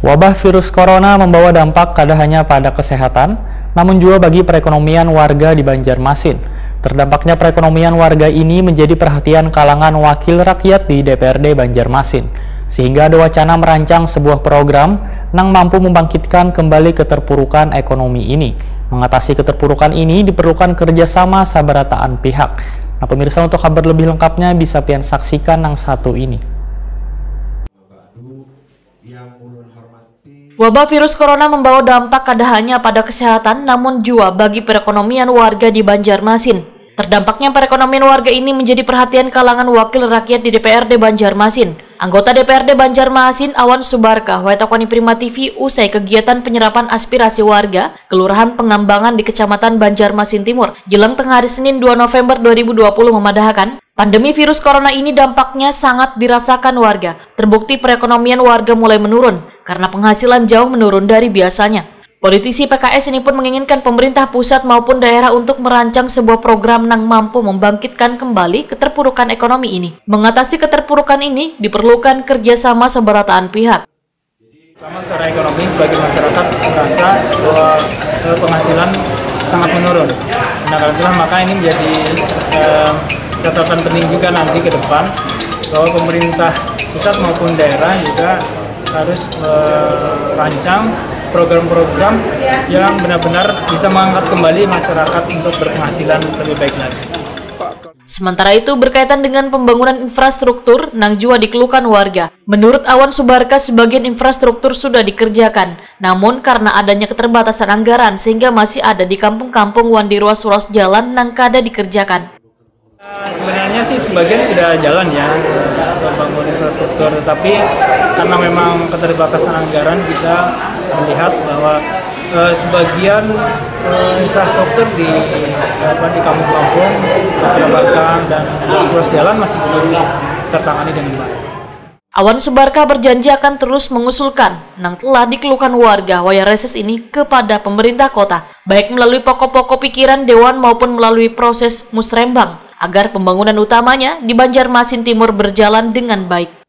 Wabah virus corona membawa dampak tidak hanya pada kesehatan, namun juga bagi perekonomian warga di Banjarmasin. Terdampaknya perekonomian warga ini menjadi perhatian kalangan wakil rakyat di DPRD Banjarmasin, sehingga ada wacana merancang sebuah program yang mampu membangkitkan kembali keterpurukan ekonomi ini. Mengatasi keterpurukan ini diperlukan kerjasama sabarataan pihak. Nah, pemirsa, untuk kabar lebih lengkapnya bisa pian saksikan yang satu ini. Wabah virus corona membawa dampak tidak hanya pada kesehatan, namun juga bagi perekonomian warga di Banjarmasin. Terdampaknya perekonomian warga ini menjadi perhatian kalangan wakil rakyat di DPRD Banjarmasin. Anggota DPRD Banjarmasin, Awan Subarka, Waitokoni Prima TV, usai kegiatan penyerapan aspirasi warga, Kelurahan Pengambangan di Kecamatan Banjarmasin Timur, jelang tengah hari Senin 2 November 2020 memadahkan, pandemi virus corona ini dampaknya sangat dirasakan warga. Terbukti perekonomian warga mulai menurun, karena penghasilan jauh menurun dari biasanya. Politisi PKS ini pun menginginkan pemerintah pusat maupun daerah untuk merancang sebuah program yang mampu membangkitkan kembali keterpurukan ekonomi ini. Mengatasi keterpurukan ini diperlukan kerjasama sabarataan pihak. Pertama, secara ekonomi sebagai masyarakat merasa bahwa penghasilan sangat menurun. Nah, karena itulah maka ini menjadi catatan penting juga nanti ke depan bahwa pemerintah pusat maupun daerah juga harus merancang program-program yang benar-benar bisa mengangkat kembali masyarakat untuk berpenghasilan lebih baik lagi. Sementara itu, berkaitan dengan pembangunan infrastruktur yang juga dikeluhkan warga. Menurut Awan Subarka, sebagian infrastruktur sudah dikerjakan. Namun karena adanya keterbatasan anggaran sehingga masih ada di kampung-kampung wan di ruas-ruas jalan yang kada dikerjakan. Sebenarnya sih sebagian sudah jalan ya pembangunan infrastruktur, tetapi karena memang keterbatasan anggaran kita melihat bahwa sebagian infrastruktur di kampung-kampung, perabatan dan ruas jalan masih belum tertangani dengan baik. Awan Subarka berjanji akan terus mengusulkan yang telah dikeluhkan warga wayah reses ini kepada pemerintah kota, baik melalui pokok-pokok pikiran dewan maupun melalui proses musrembang, agar pembangunan utamanya di Banjarmasin Timur berjalan dengan baik.